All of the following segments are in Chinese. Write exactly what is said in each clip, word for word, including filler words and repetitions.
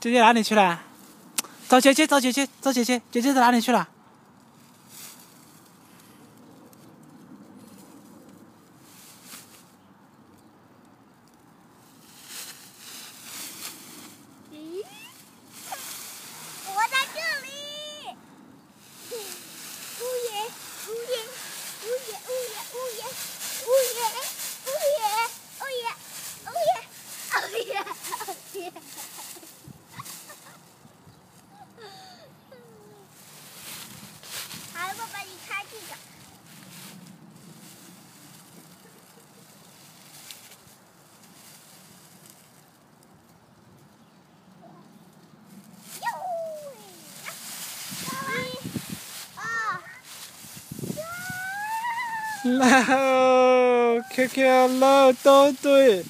姐姐哪里去了？找姐姐，找姐姐，找姐姐，姐姐在哪里去了？ 咦，我在这里。呜耶，呜耶，呜耶，呜耶，呜耶，呜耶，呜耶，呜耶，呜耶，呜耶，呜耶。好，爸爸，你看这个。 喽 ，Q Q 喽，都对。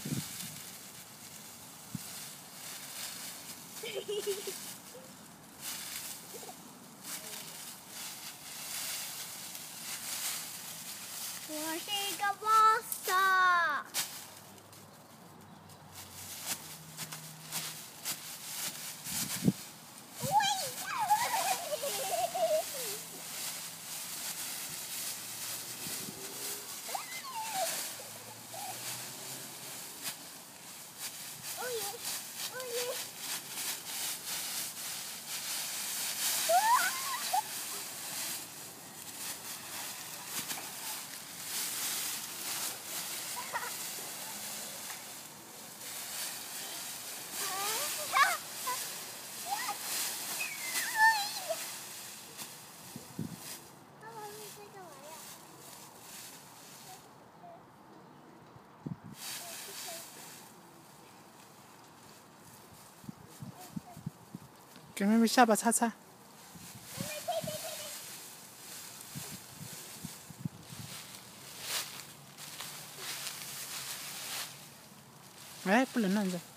我是一个 monster。 给妹妹下巴擦擦。哎，不能乱扔。